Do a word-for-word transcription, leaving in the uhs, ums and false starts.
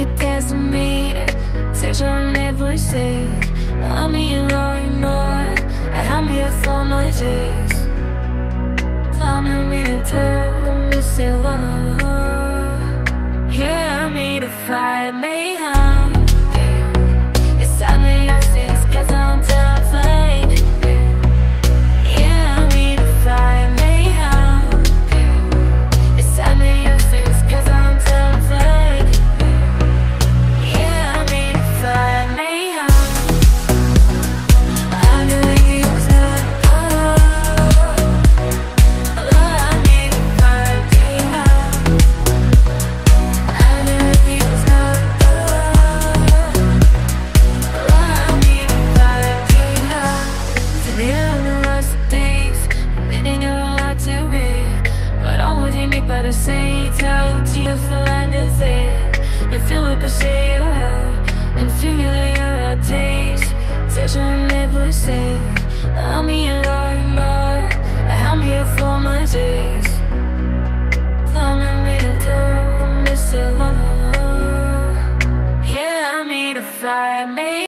I P D S Ami one seven two Jz Yeah, I'm here to fight mayhem. It's time to use this, cause I'm terrified. Yeah, I'm here to fight mayhem. It's time to use this, cause I'm terrified. Yeah, I'm here to fight mayhem. I'm gonna use it. I'm here to fight mayhem. I'm gonna use it. I'm here to fight mayhem. Today I'm the rest of days, admitting you're a lot to read, but I'm with you, better say, tell you to feel like this it. You feel it, but say you have, and feel like you're a taste. Touch on never say, I'm here,